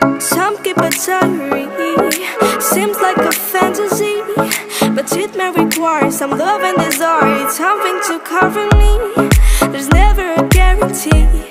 Some keep a diary, seems like a fantasy, but it may require some love and desire. It's something to cover me, there's never a guarantee.